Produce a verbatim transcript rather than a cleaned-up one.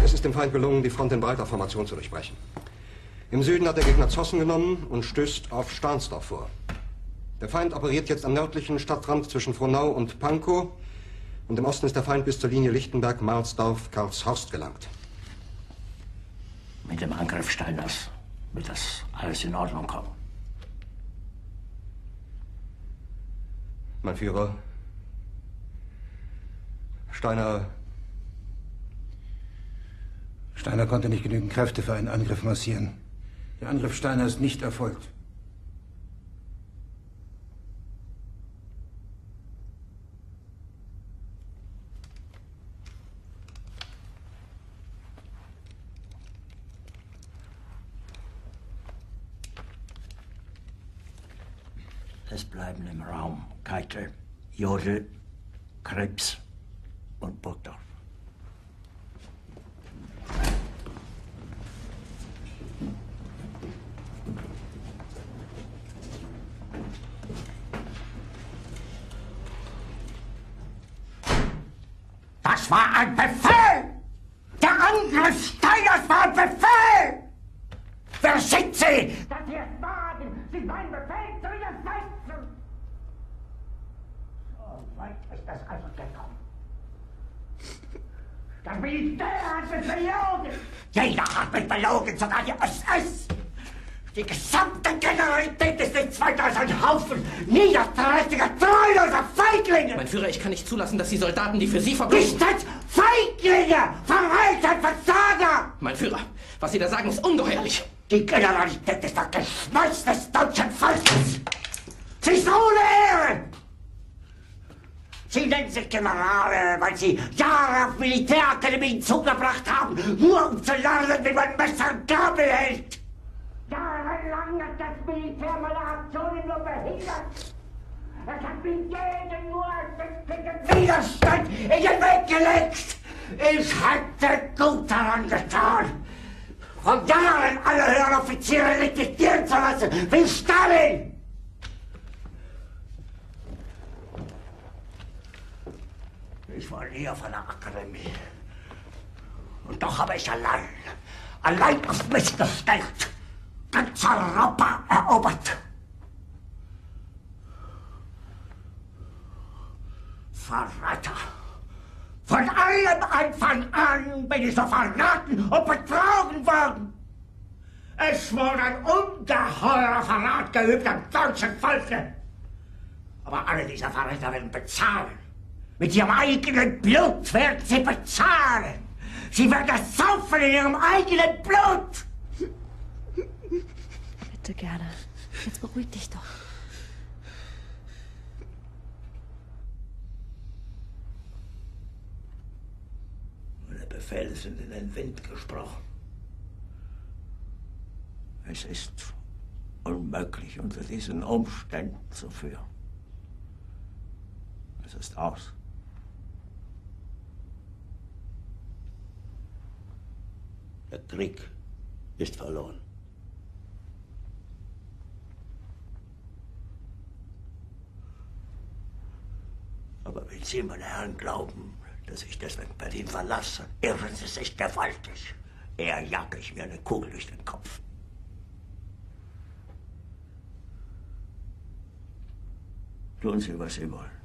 Es ist dem Feind gelungen, die Front in breiter Formation zu durchbrechen. Im Süden hat der Gegner Zossen genommen und stößt auf Stahnsdorf vor. Der Feind operiert jetzt am nördlichen Stadtrand zwischen Frohnau und Pankow. Und im Osten ist der Feind bis zur Linie Lichtenberg-Marsdorf-Karlshorst gelangt. Mit dem Angriff Steiners wird das alles in Ordnung kommen. Mein Führer, Steiner... Steiner konnte nicht genügend Kräfte für einen Angriff massieren. Der Angriff Steiner ist nicht erfolgt. Es bleiben im Raum Keitel, Jodl, Krebs und Burgdorf. Das war ein Befehl! Der Angriff Steiners war ein Befehl! Wer schickt Sie? Dass Sie es wagen, sich meinen Befehl zu widersetzen! So weit ist es also gekommen. Das Militär hat mich belogen! Jeder hat mich belogen, sogar die S S! Die gesamte Generalität ist nichts weiter als ein Haufen niederträchtiger, treuloser Feiglinge! Mein Führer, ich kann nicht zulassen, dass die Soldaten, die für Sie verbringen... Nicht als Feiglinge! Verreiter, Versager! Mein Führer, was Sie da sagen, ist ungeheuerlich! Die Generalität ist das Geschmeiß des deutschen Volkes! Sie ist ohne Ehre! Sie nennen sich Generale, weil Sie Jahre auf Militärakademien zugebracht haben, nur um zu lernen, wie man Messer und Gabel hält! Jahrelang hat das Militär meine Aktionen nur behindert. Es hat mir jeden nur ersichtlichen Widerstand in den Weg gelegt. Ich hätte gut daran getan, von Jahren alle höheren Offiziere liquidieren zu lassen, wie Stalin. Ich war nie auf einer Akademie. Und doch habe ich allein, allein auf mich gestellt, ganz Europa erobert. Verräter! Von allem Anfang an bin ich so verraten und betrogen worden. Es wurde ein ungeheurer Verrat geübt am deutschen Volke. Aber alle diese Verräter werden bezahlen. Mit ihrem eigenen Blut werden sie bezahlen. Sie werden es saufen in ihrem eigenen Blut. Bitte gerne. Jetzt beruhig dich doch. Meine Befehle sind in den Wind gesprochen. Es ist unmöglich, unter diesen Umständen zu führen. Es ist aus. Der Krieg ist verloren. Aber wenn Sie, meine Herren, glauben, dass ich deswegen Berlin verlasse, irren Sie sich gewaltig. Eher jage ich mir eine Kugel durch den Kopf. Tun Sie, was Sie wollen.